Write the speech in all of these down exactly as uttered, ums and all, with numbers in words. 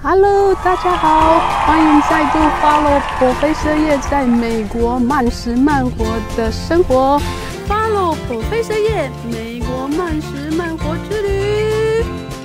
Hello， 大家好，欢迎再度 follow 火飞蛇叶在美国慢食慢活的生活 ，follow 火飞蛇叶美国慢食慢活之旅。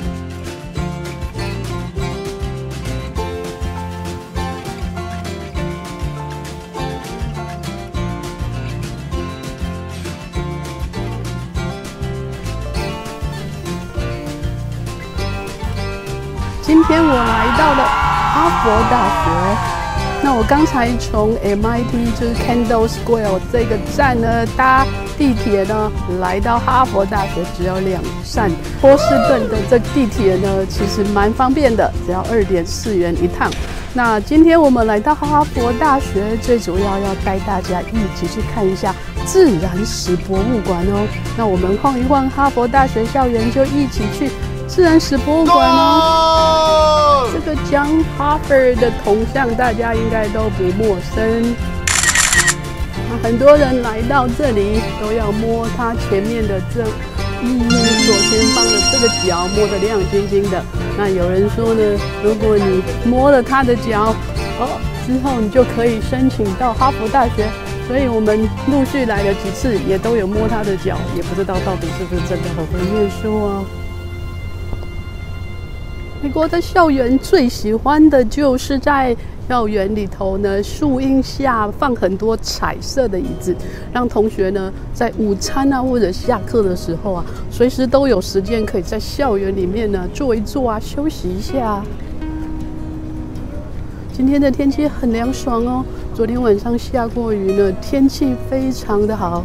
今天我来到了哈佛大学。那我刚才从 M I T 就是 Kendall Square 这个站呢搭地铁呢来到哈佛大学，只要两站。波士顿的这地铁呢其实蛮方便的，只要二点四元一趟。那今天我们来到哈佛大学，最主要要带大家一起去看一下自然史博物馆哦。那我们晃一晃哈佛大学校园，就一起去自然史博物馆哦。这个 John Harper 的铜像大家应该都不陌生。很多人来到这里都要摸他前面的这一左前方的这个脚，摸得亮晶晶的。那有人说呢，如果你摸了他的脚，哦，之后你就可以申请到哈佛大学。所以我们陆续来了几次，也都有摸他的脚，也不知道到底是不是真的很会念书哦。美国的校园最喜欢的就是在校园里头呢，树荫下放很多彩色的椅子，让同学呢在午餐啊或者下课的时候啊，随时都有时间可以在校园里面呢坐一坐啊，休息一下。今天的天气很凉爽哦，昨天晚上下过雨呢，天气非常的好。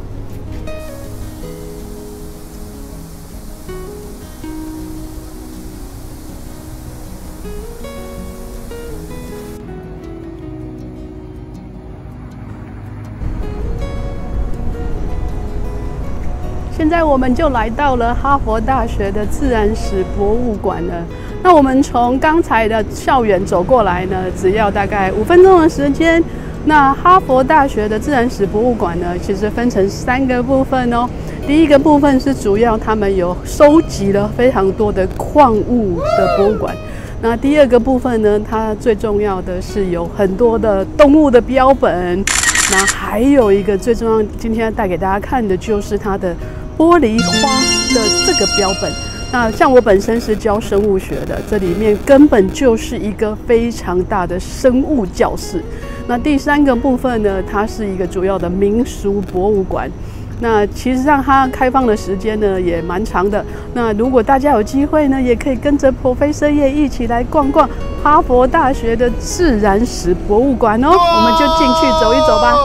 现在我们就来到了哈佛大学的自然史博物馆了。那我们从刚才的校园走过来呢，只要大概五分钟的时间。那哈佛大学的自然史博物馆呢，其实分成三个部分哦。第一个部分是主要他们有收集了非常多的矿物的博物馆。那第二个部分呢，它最重要的是有很多的动物的标本。那还有一个最重要，今天要带给大家看的就是它的玻璃花的这个标本。那像我本身是教生物学的，这里面根本就是一个非常大的生物教室。那第三个部分呢，它是一个主要的民俗博物馆。那其实上它开放的时间呢也蛮长的。那如果大家有机会呢，也可以跟着 Professor 叶一起来逛逛哈佛大学的自然史博物馆哦。我们就进去走一走吧。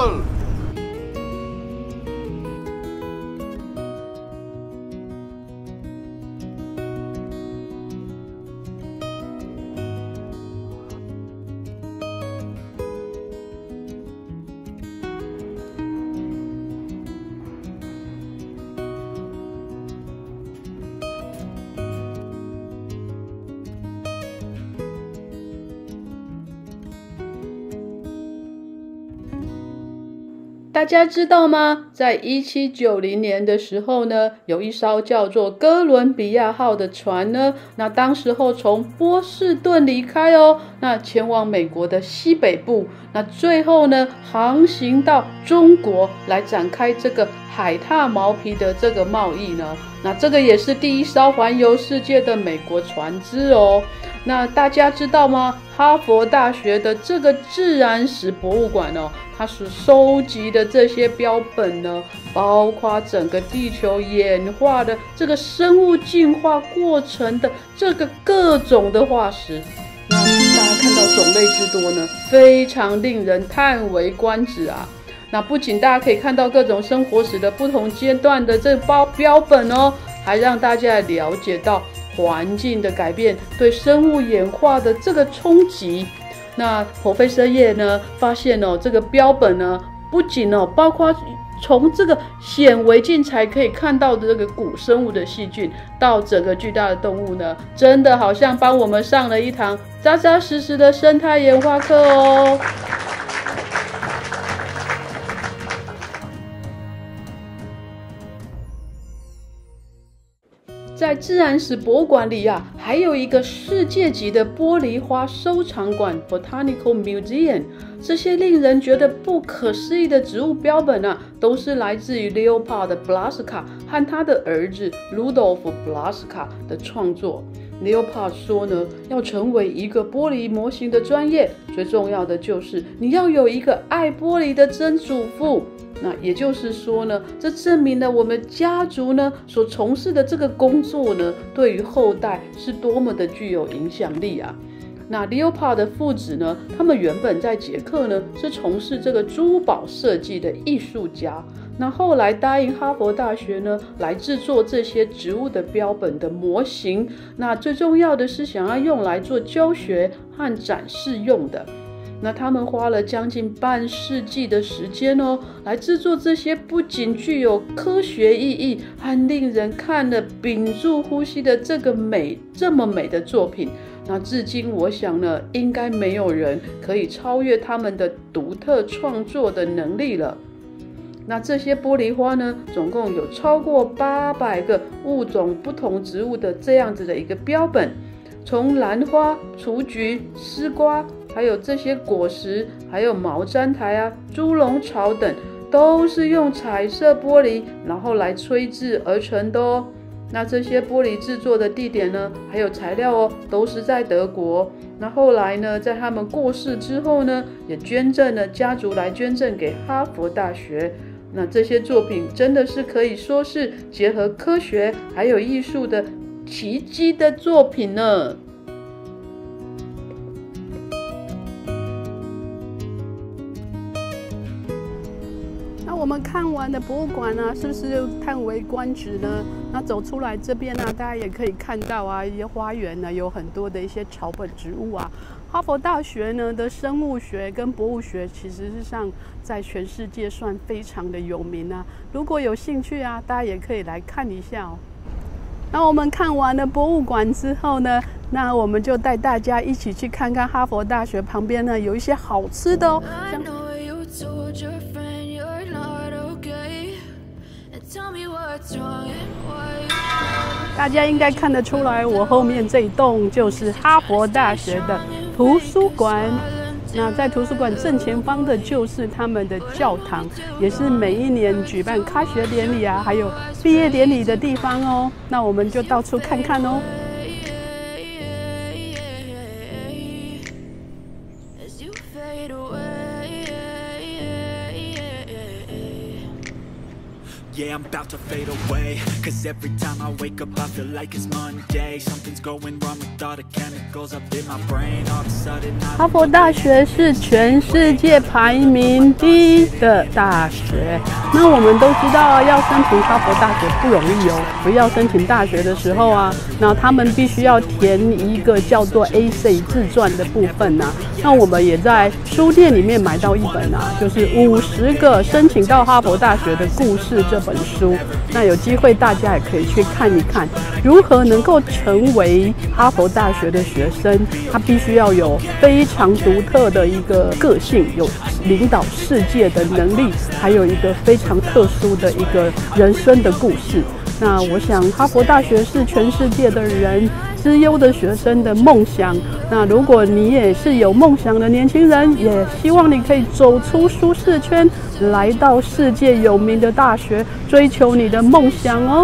大家知道吗？在一七九零年的时候呢，有一艘叫做哥伦比亚号的船呢，那当时候从波士顿离开哦，那前往美国的西北部，那最后呢，航行到中国来展开这个海獭毛皮的这个贸易呢。那这个也是第一艘环游世界的美国船只哦。那大家知道吗？哈佛大学的这个自然史博物馆哦，它是收集的这些标本呢，包括整个地球演化的这个生物进化过程的这个各种的化石。那大家看到种类之多呢，非常令人叹为观止啊。那不仅大家可以看到各种生活史的不同阶段的这包标本哦，还让大家了解到环境的改变对生物演化的这个冲击。那 Professor 叶呢发现哦，这个标本呢不仅哦包括从这个显微镜才可以看到的这个古生物的细菌，到整个巨大的动物呢，真的好像帮我们上了一堂扎扎实实的生态演化课哦。在在自然史博物馆里啊，还有一个世界级的玻璃花收藏馆 （Botanical Museum）。这些令人觉得不可思议的植物标本啊，都是来自于 Leopold Blaschka 和他的儿子 Rudolf Blaschka 的创作。Leopold 说呢，要成为一个玻璃模型的专业，最重要的就是你要有一个爱玻璃的曾祖父。那也就是说呢，这证明了我们家族呢所从事的这个工作呢，对于后代是多么的具有影响力啊！那 Leopold 的父子呢，他们原本在捷克呢是从事这个珠宝设计的艺术家，那后来答应哈佛大学呢来制作这些植物的标本的模型，那最重要的是想要用来做教学和展示用的。那他们花了将近半世纪的时间哦，来制作这些不仅具有科学意义，还令人看了屏住呼吸的这个美这么美的作品。那至今我想呢，应该没有人可以超越他们的独特创作的能力了。那这些玻璃花呢，总共有超过八百个物种不同植物的这样子的一个标本，从兰花、雏菊、丝瓜，还有这些果实，还有毛毡苔啊、猪笼草等，都是用彩色玻璃然后来吹制而成的哦。那这些玻璃制作的地点呢，还有材料哦，都是在德国。那后来呢，在他们过世之后呢，也捐赠了家族来捐赠给哈佛大学。那这些作品真的是可以说是结合科学还有艺术的奇迹的作品呢。 我们看完的博物馆啊，是不是就叹为观止呢？那走出来这边呢、啊，大家也可以看到啊，一些花园呢，有很多的一些草本植物啊。哈佛大学呢的生物学跟博物学，其实是上在全世界算非常的有名啊。如果有兴趣啊，大家也可以来看一下哦。那我们看完了博物馆之后呢，那我们就带大家一起去看看哈佛大学旁边呢有一些好吃的哦。像大家应该看得出来，我后面这一栋就是哈佛大学的图书馆。那在图书馆正前方的就是他们的教堂，也是每一年举办开学典礼啊，还有毕业典礼的地方哦。那我们就到处看看哦。 Yeah, I'm about to fade away. Cause every time I wake up, I feel like it's Monday. Something's going wrong with all the chemicals up in my brain. All of a sudden, I 哈佛大学是全世界排名第一的大学。那我们都知道，要申请哈佛大学不容易哦。不要申请大学的时候啊，那他们必须要填一个叫做 essay 自传的部分啊。那我们也在书店里面买到一本啊，就是五十个申请到哈佛大学的故事这本书。那有机会大家也可以去看一看，如何能够成为哈佛大学的学生。他必须要有非常独特的一个个性，有领导世界的能力，还有一个非常特殊的一个人生的故事。那我想，哈佛大学是全世界的人资优的学生的梦想。那如果你也是有梦想的年轻人，也希望你可以走出舒适圈，来到世界有名的大学，追求你的梦想哦。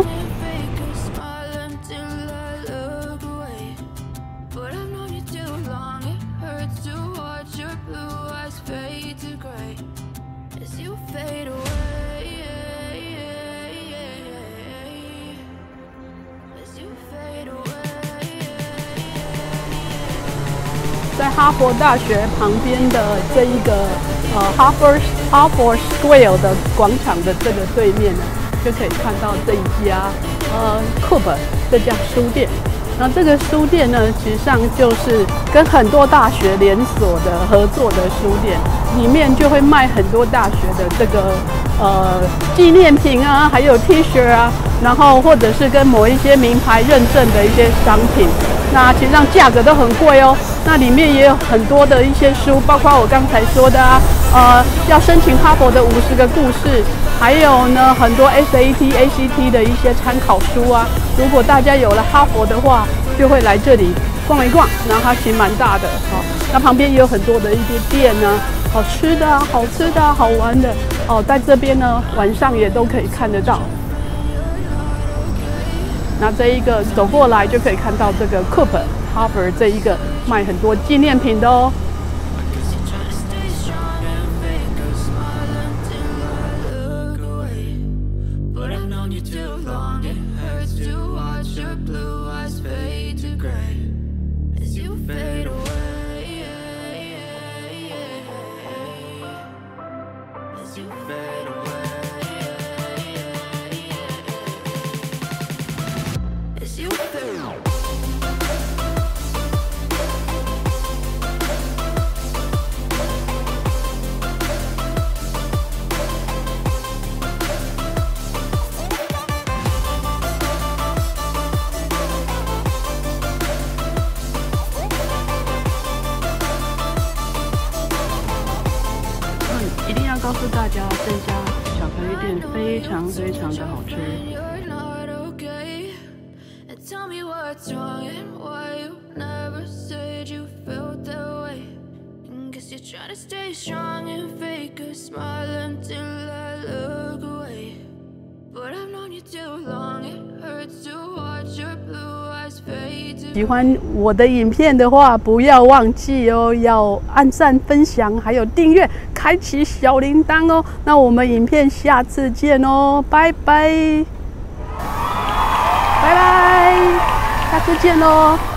在哈佛大学旁边的这一个呃哈佛哈佛 Square 的广场的这个对面呢，就可以看到这一家呃 Coop 这家书店。那这个书店呢，其实上就是跟很多大学连锁的合作的书店，里面就会卖很多大学的这个呃纪念品啊，还有 T 恤啊，然后或者是跟某一些名牌认证的一些商品。那其实上价格都很贵哦。那里面也有很多的一些书，包括我刚才说的啊， 呃要申请哈佛的五十个故事，还有呢很多 S A T、A C T 的一些参考书啊。如果大家有了哈佛的话，就会来这里逛一逛。然后它其实蛮大的，哦，那旁边也有很多的一些店呢，好吃的啊、好吃的啊、好玩的哦，在这边呢晚上也都可以看得到。那这一个走过来就可以看到这个 Cooper Harvard 这一个卖很多纪念品的哦。一定要告诉大家，这家巧克力店非常非常的好吃。喜欢我的影片的话，不要忘记哦，要按赞、分享，还有订阅，开启小铃铛哦。那我们影片下次见哦，拜拜，拜拜，下次见哦。